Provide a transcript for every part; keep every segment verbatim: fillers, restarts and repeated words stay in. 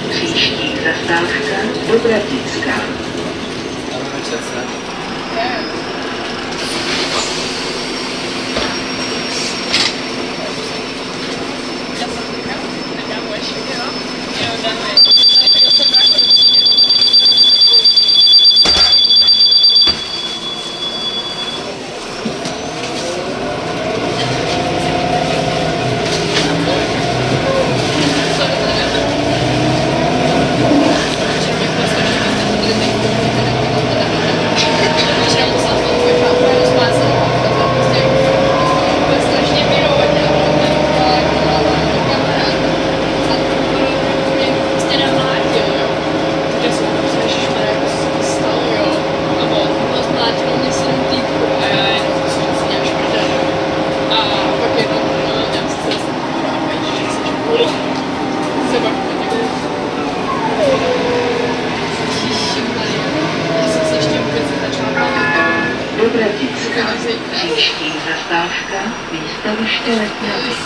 Příští zastávka Dobratická. Dobratická. Příští zastávka Výstaviště Letňany.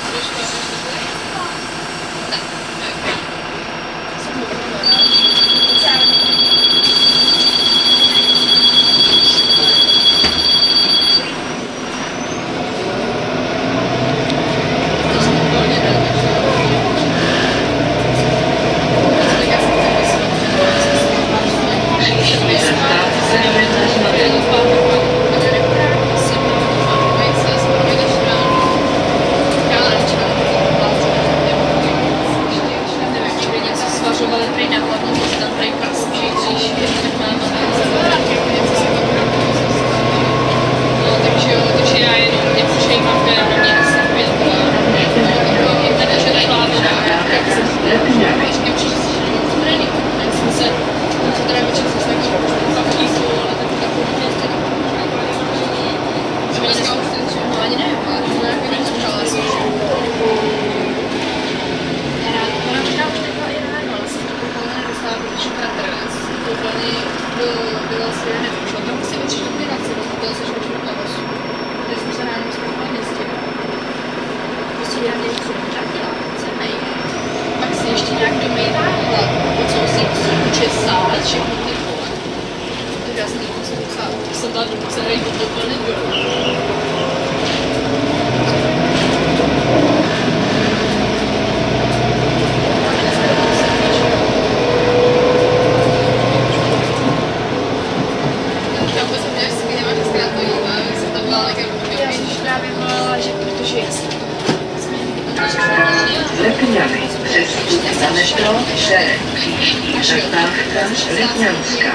Letňany. Přestup na metro Šere. Příští zastávka Letňanská.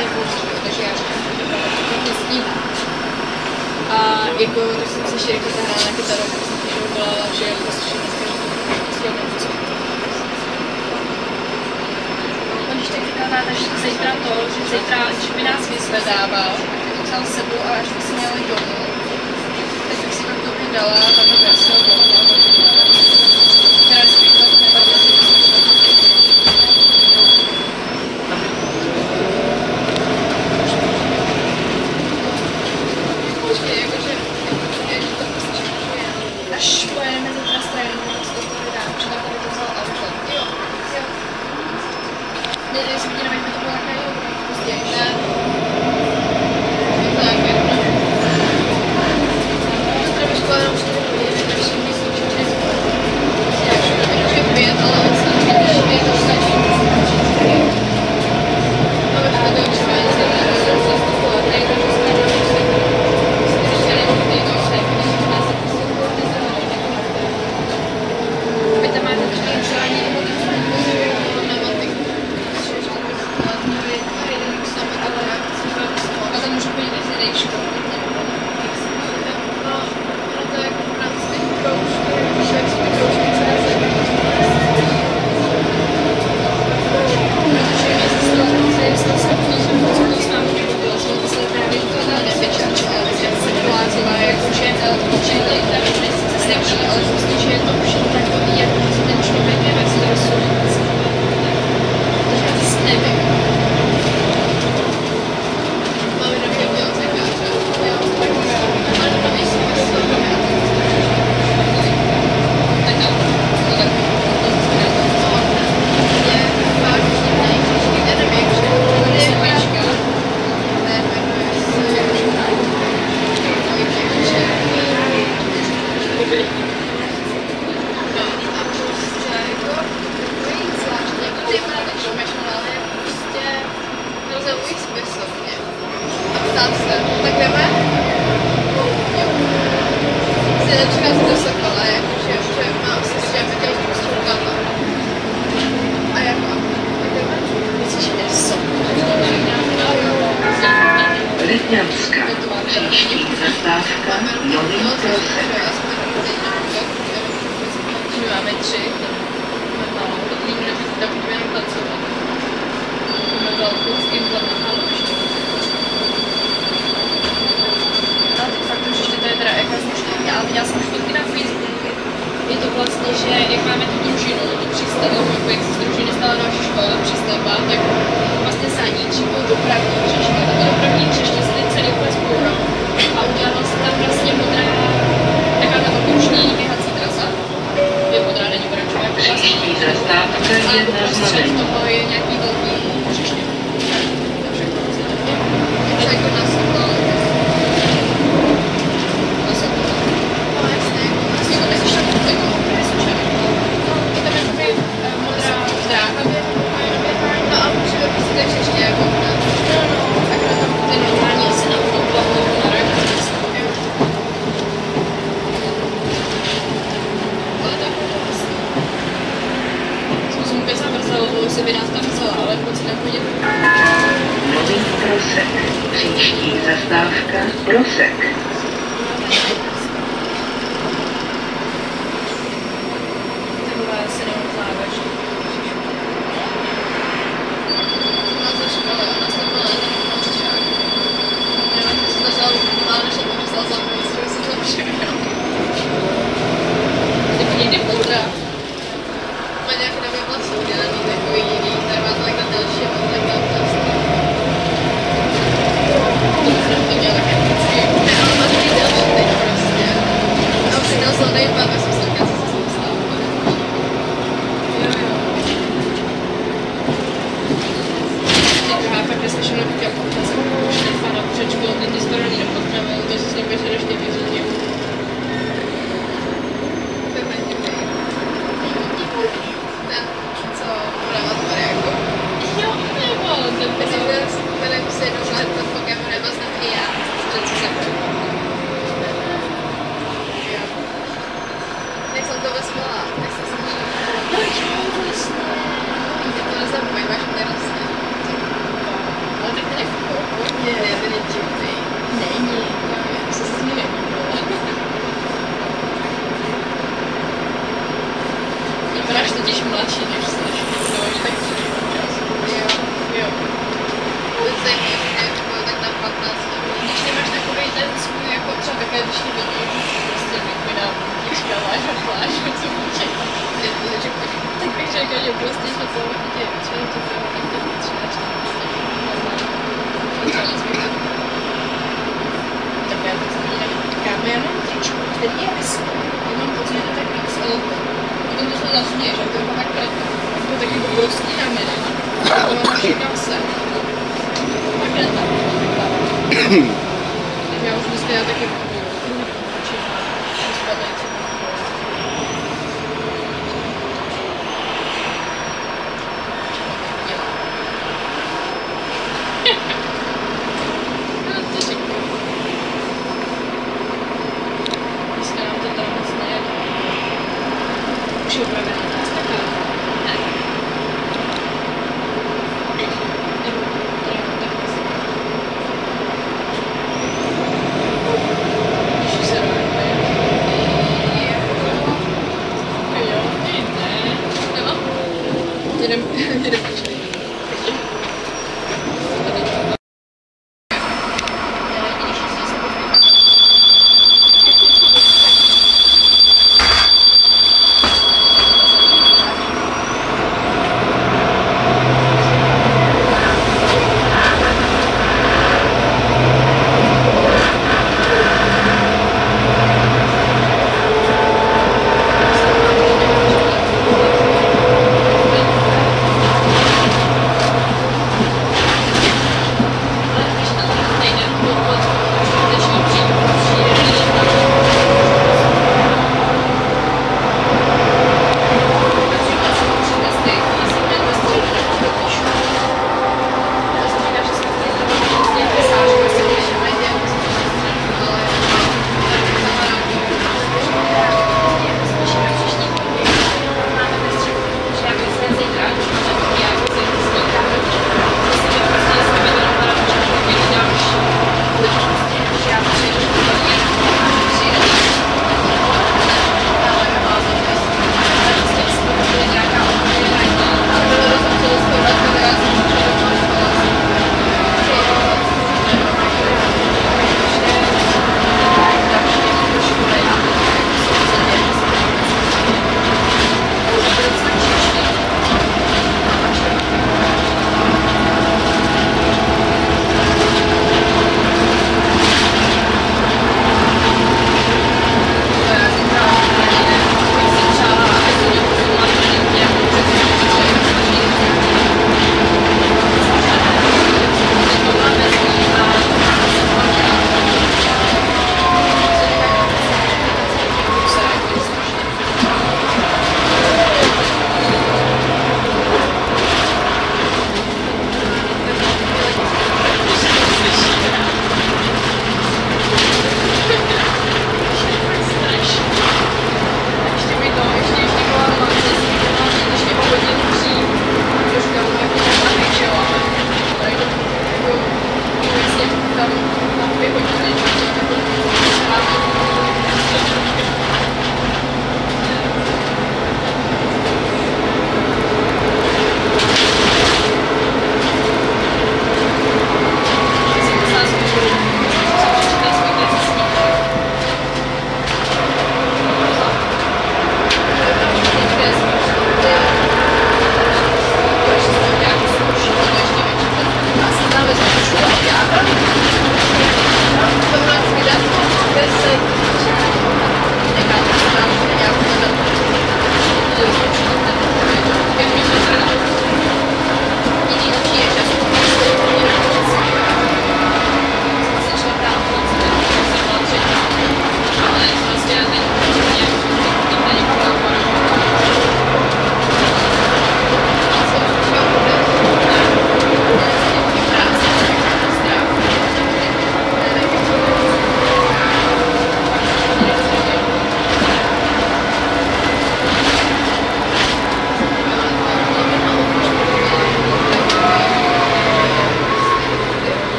A jako, tak jsem si ještě jako zahrála na kytaru, tak jsem si volala, že jako slyším dneska něco. On když tak říkala, že zítra to, že zítra, když by nás vyzvedával, vzal s sebou a až by si měli domů, tak bych si pak to vydala a tam by asi ho domů. Teda spíš to nevadilo, že bych se počkej, jakože, jak to prostě, až pojedeme zítra z tréninku, tak si to povídám, že tam by to vzal auto. Jo, jo. Ne, jestli by nevím, to bylo také jo, později. Ne. Tak, jo. To třeba škola jenom čtyři hodiny, tak si myslím, že čtyři hodiny. Já už nevím, že pět, ale snad když je to stačí. No, bych to dělal třeba jen zde, že jsem zastupovat, nejde to snad, že se když se nehodí, to se když se nás zastupovat, nezahodí. Vy tam máte třeba něco ani nebo na matik. Rytňanská. Příští zastávka Nový Prosek. My máme tři, máme malou, do kterým nebudeme tam budeme jenom tancovat. Máme velkou s Gimplam na halu ještě. A teď fakt už ještě to je teda jaká zmuštění, ale viděla jsem fotky na Facebooku. Je to vlastně, že jak máme tu družinu, tu přístavu, jako jak se z družiny stala další škola, přístavba, tak vlastně za ní dřívo dopravní hřiště. A to dopravní hřiště se teď celý úplně zbouralo. A udělala se tam vlastně modrá, taková ta okružní běhací trasa. Je modrá, není oranžová jako vlastně. Příští zastávka je na Střed znamení. toho je nějaký velký hřiště. Takže jako vlastně to je. Je to jako nasypal. Nasypal. No jasně, vlastně to myslíš tam jako vysušený. No, je tam jakoby modrá dráha běhání. No a můžeme prostě tak ještě jako na... No, no, akorát tam ty normální asi na podlahu, na reakci. Ale tak je to vlastně. Zkusím úplně zamrzelo, jestli by nás tam vzala, ale pojď si tam chodit. Nový Prosek. Příští zastávka Prosek. Taková se neodláváš. Ona začala, ona stoupila na ten počíták. Já jsem se začala ale než jsem pomyslela za mnou, jestli se zlepšila. Ty někdy poudra. Má nějaké nové vlasy udělaný, takový jiný, tady má to tak na delší a tak na vlasy. To bych to měla také vždycky. Ne, ale má takový delší teď prostě. A už si měl zelený pán, tak jsem se taky asi se dostala. Jo, jo. Teď druhá fakt neslyšela být jako já jsem šlifa na přečku, ty ty starý nepotřebují, to si s ním běžel ještě vyřídím. Ten, co prodává tu variáku. Jo, nebo ten Teď si ten... ten, ten si jednou let to Pokémon nebo znám i já, že co se jak jsem to vezmala, tak jsem si říkala, No jo, vlastně. že to nezapojí, máš mě vlastně. Ale tak ten je v pohodě. Je, ten je divný. Není. Já se s ním nemluvila. Vypadáš totiž mladší, než jsi. No, že tak příliš čas. Jo, Jo. to je zajímavé, že bylo tak na patnáct nebo Když nemáš takový ten svůj, jako třeba také, když tě vidíš, prostě vypíná tížka, láž a pláž, co může. je to, že chodí. Tak bych řekla, že prostě, že to tě třeba to bylo tak to třeba čtyři, tak já to jsem nevím. Kámo, já mám tričku, který je vysoký. Já mám pocit, že to tak víc, ale potom to se zasměješ, že to je tak krátko. To je taky obrovský ramena. To mám naši kase. Takhle tam. Takže já už dneska já taky budu učit. Spadající. No, to řeknu. Dneska nám to tam moc nejde. Už je upravená nás taká. Ne. Nebo, teda, tak vlastně.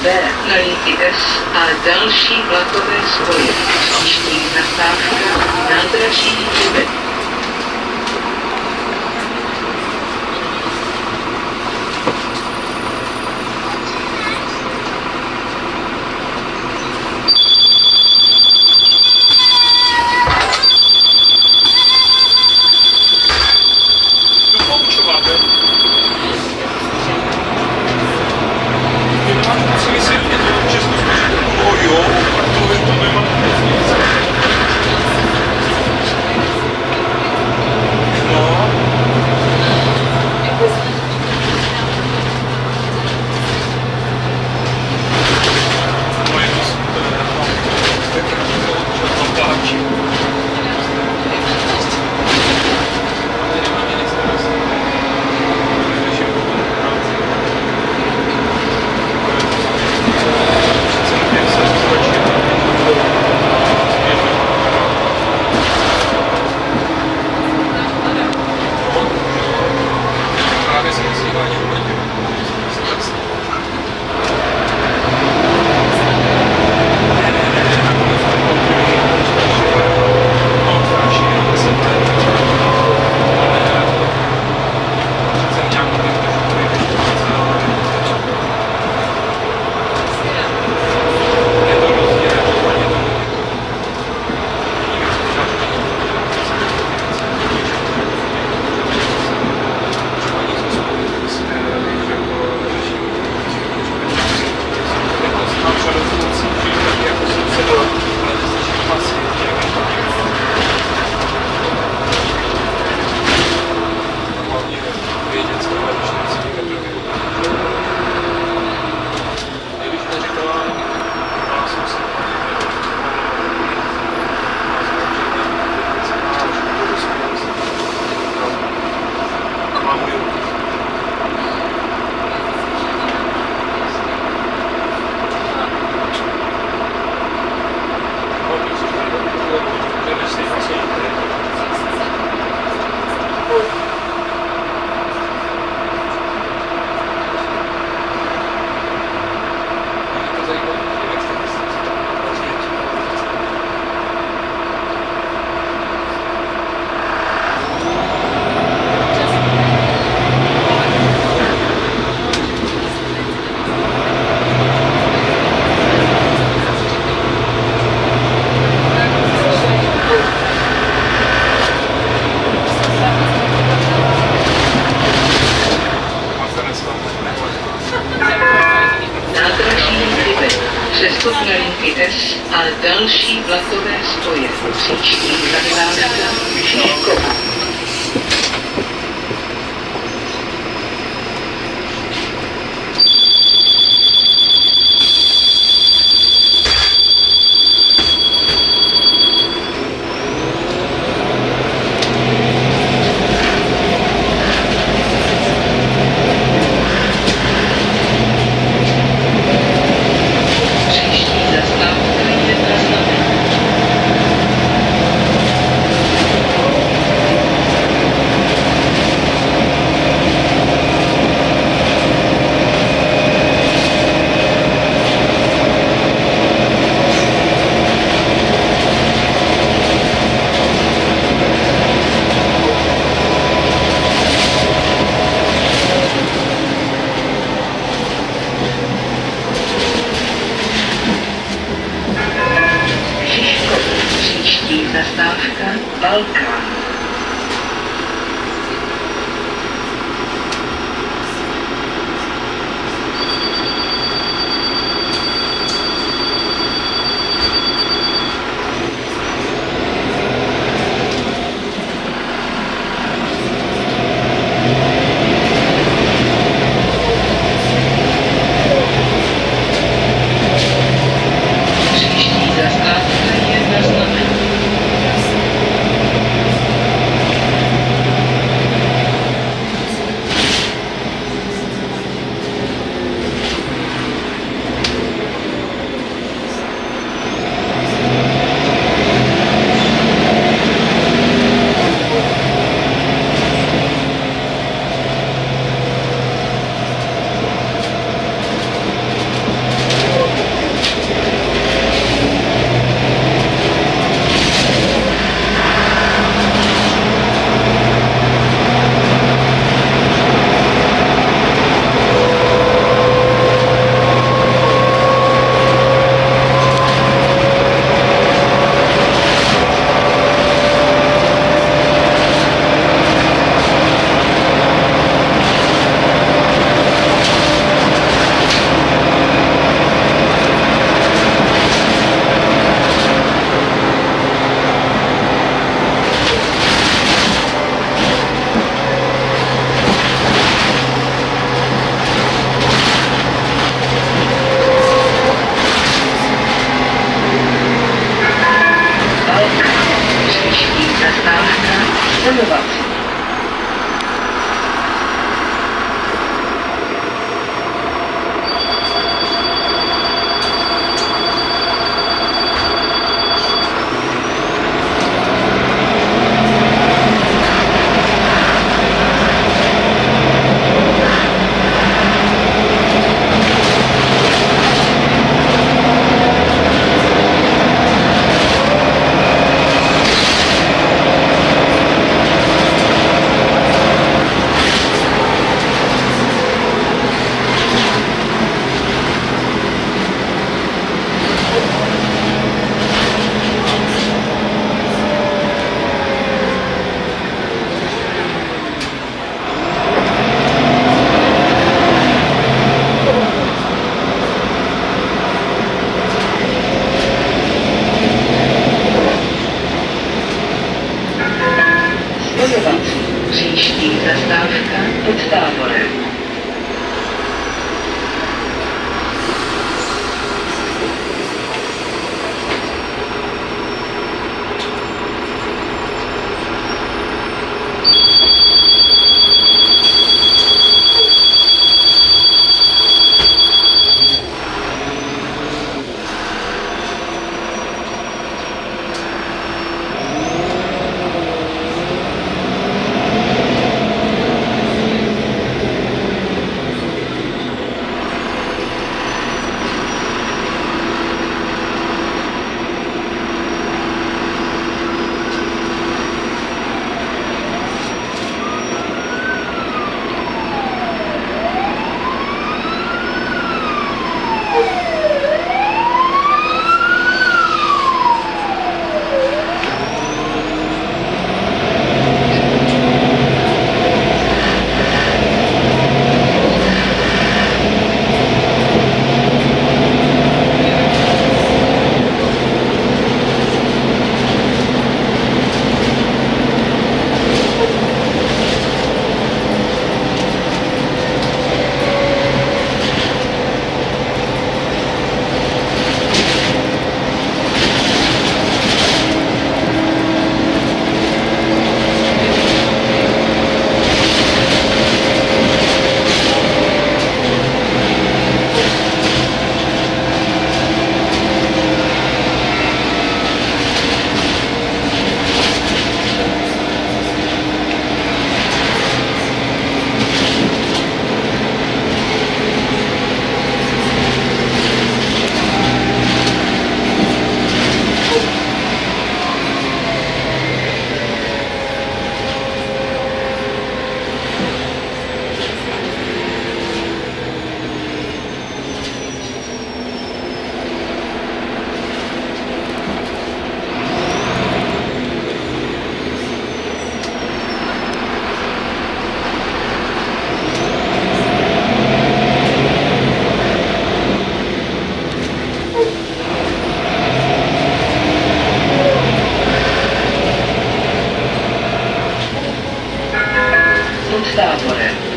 B na linky S a další vlakové spoje. Příští zastávka nádraží Hřbet. Přestup na linky S a další vlakové spoje. Příští zastávka Žižkov. Zastávka Balkán. Příští zastávka je na znamení.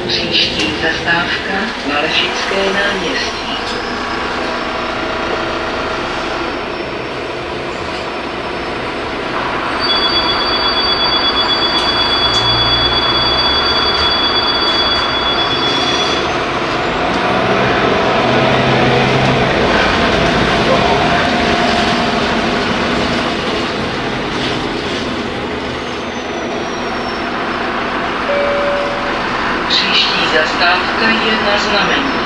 Příští zastávka Malešické náměstí. Zastávka je na Znamení.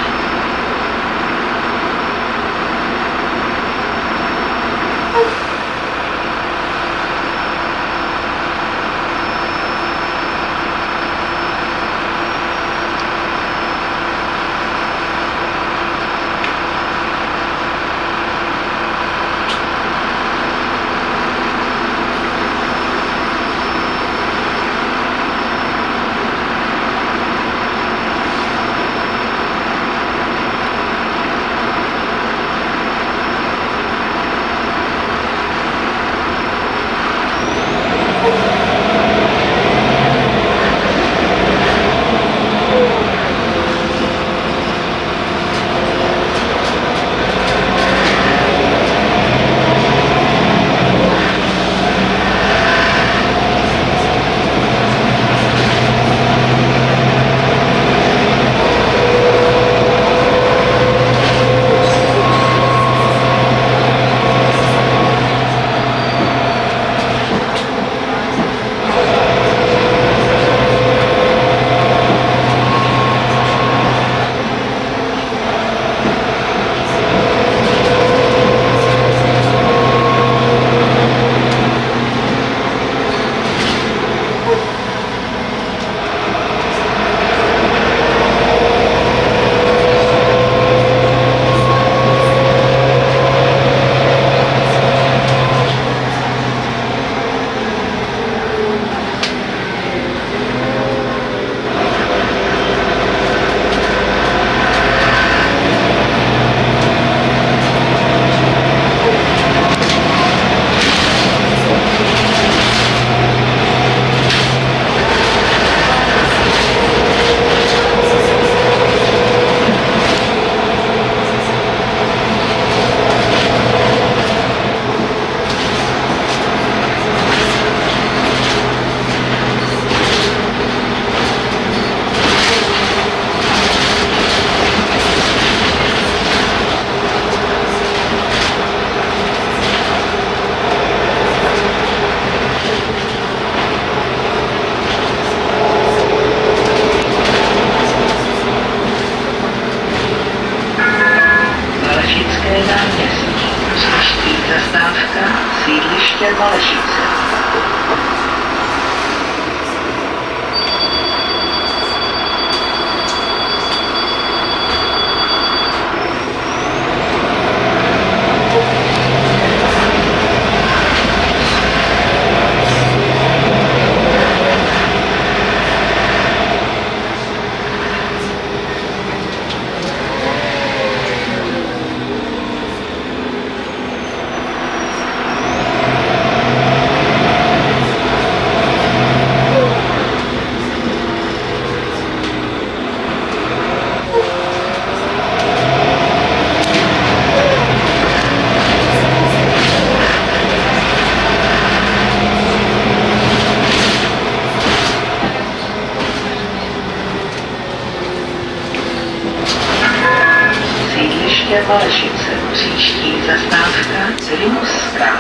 Sídliště Malešice. Malešice, příští zastávka Rimská.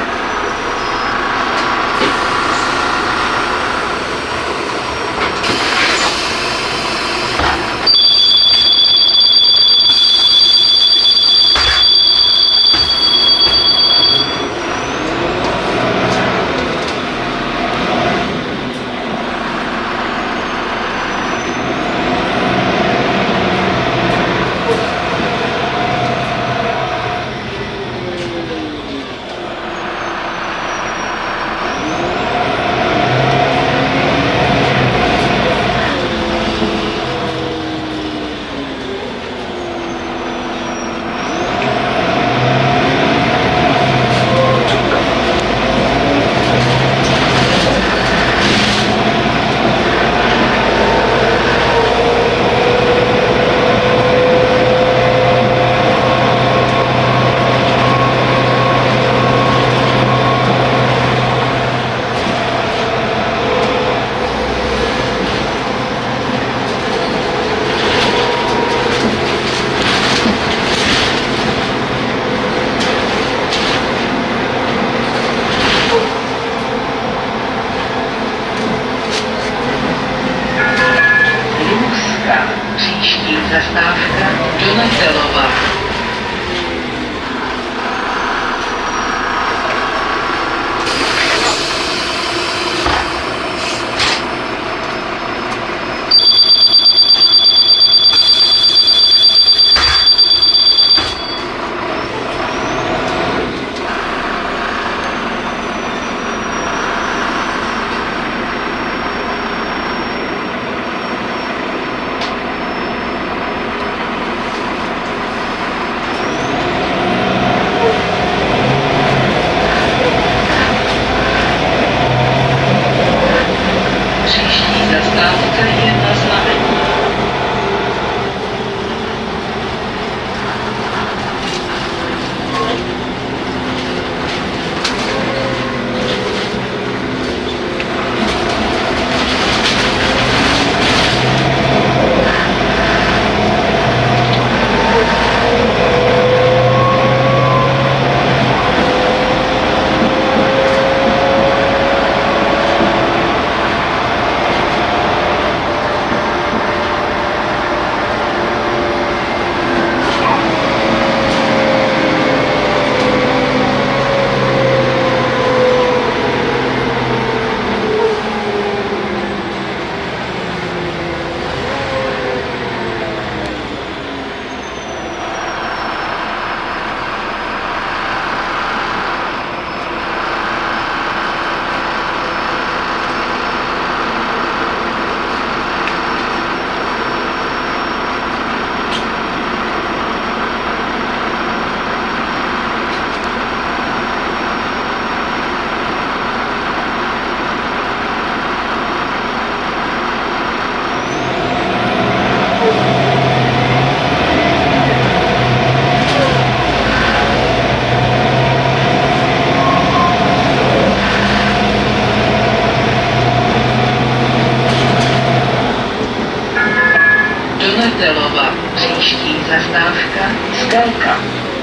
Příští zastávka Skalka.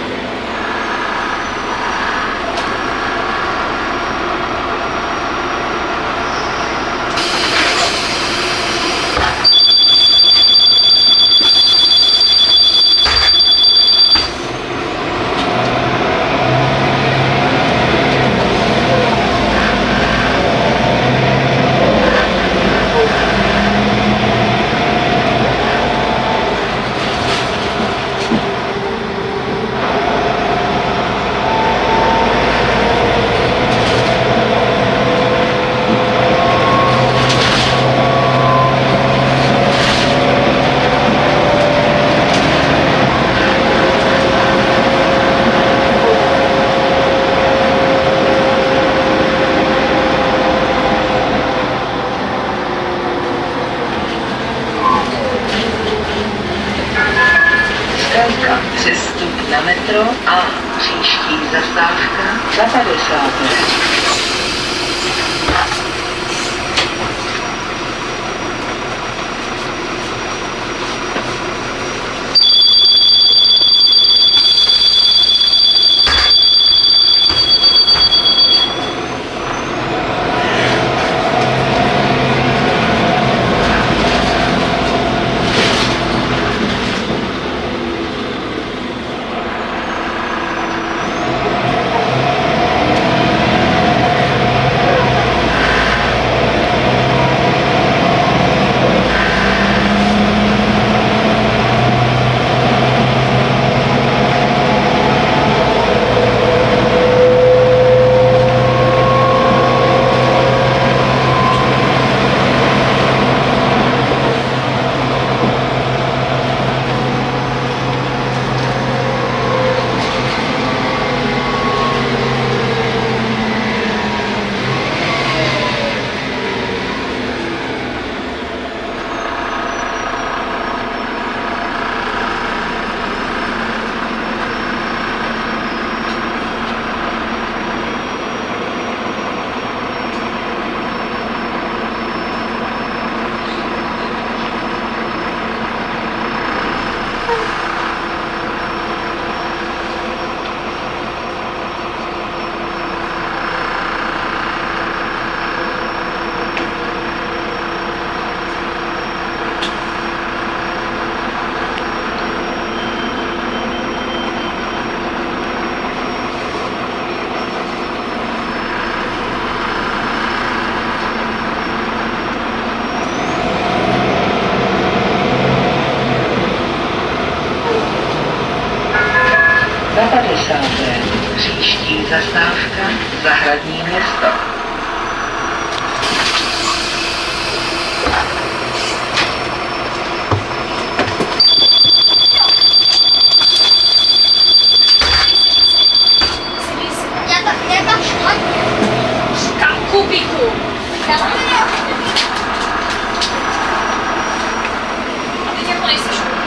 Přestup na metro a příští zastávka za padesát. Příští zastávka Zahradní město. Kubiku. A teď jako nejsi škoda.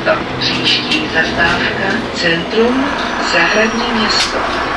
město. Příští zastávka Centrum Zahradní město.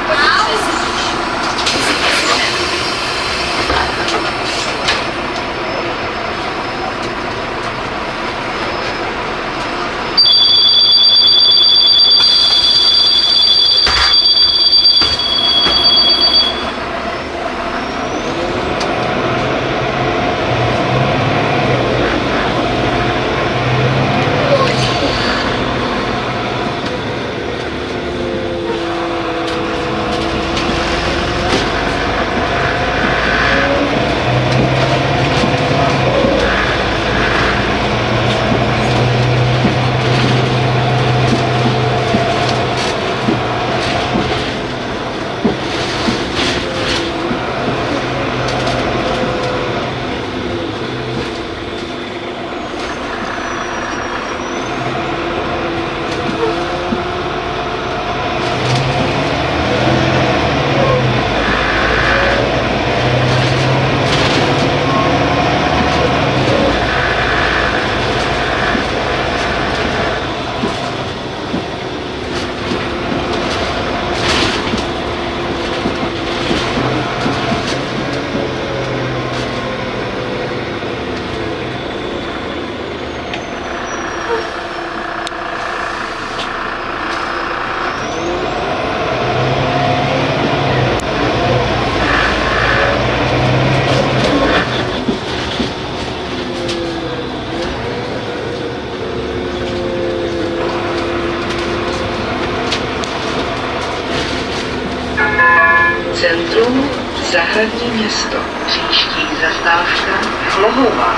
Centrum Zahradní město. Příští zastávka Hlohová.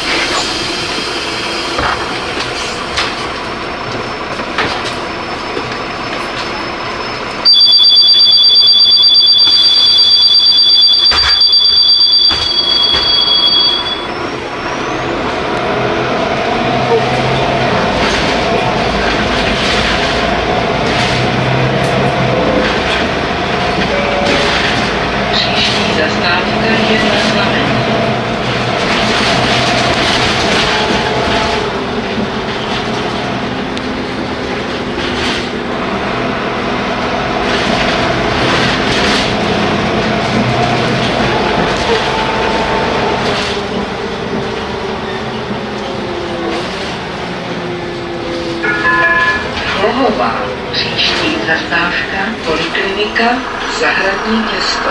Zastávka je na znamení. Hlohová. Příští zastávka Poliklinika Zahradní město.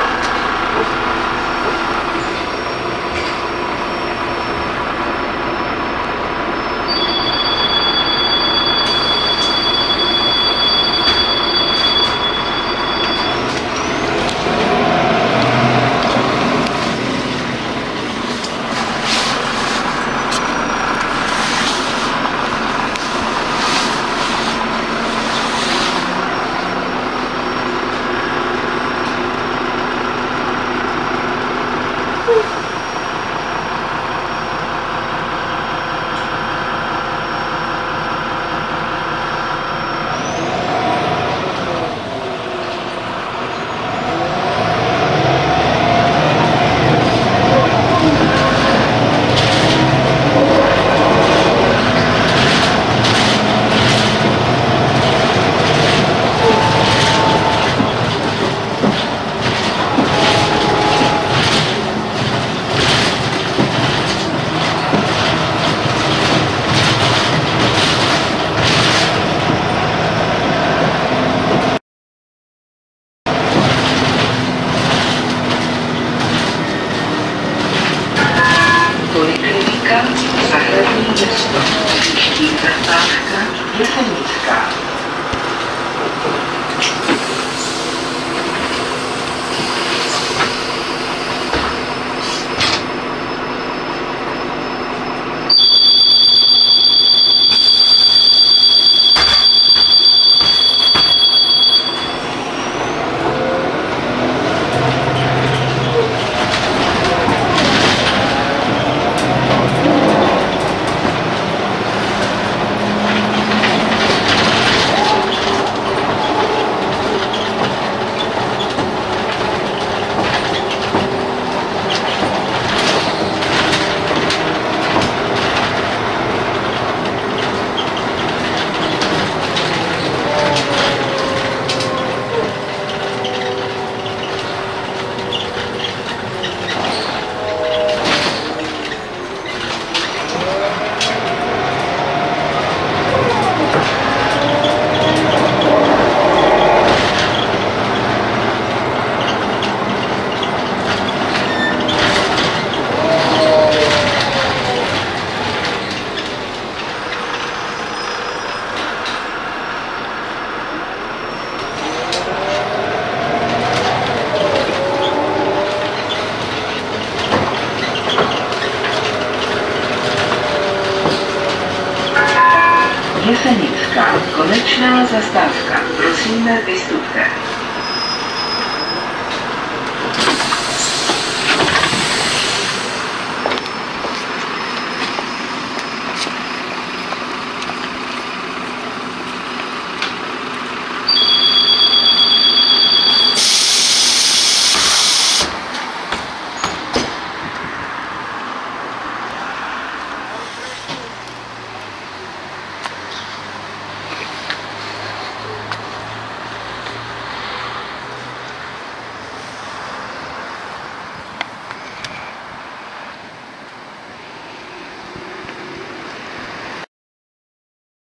Konečná zastávka. Prosíme, vystupte.